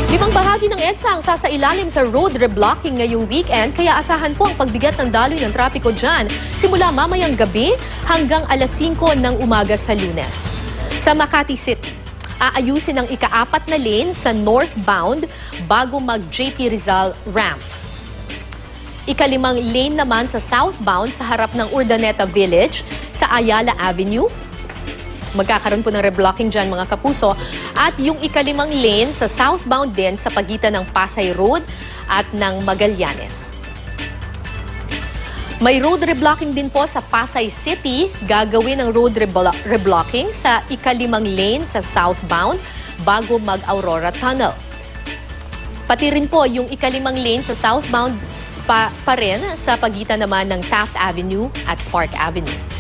Limang bahagi ng EDSA ang sasailalim sa road reblocking ngayong weekend, kaya asahan po ang pagbigat ng daloy ng trapiko dyan simula mamayang gabi hanggang alas 5 ng umaga sa Lunes. Sa Makati City, aayusin ang ika-4 na lane sa northbound bago mag-JP Rizal ramp. Ika-5 lane naman sa southbound sa harap ng Urdaneta Village sa Ayala Avenue. Magkakaroon po ng reblocking dyan mga kapuso. At yung ika-5 lane sa southbound din sa pagitan ng Pasay Road at ng Magallanes. May road reblocking din po sa Pasay City. Gagawin ang road reblocking sa ika-5 lane sa southbound bago mag-Aurora Tunnel. Pati rin po yung ika-5 lane sa southbound pa rin sa pagitan naman ng Taft Avenue at Park Avenue.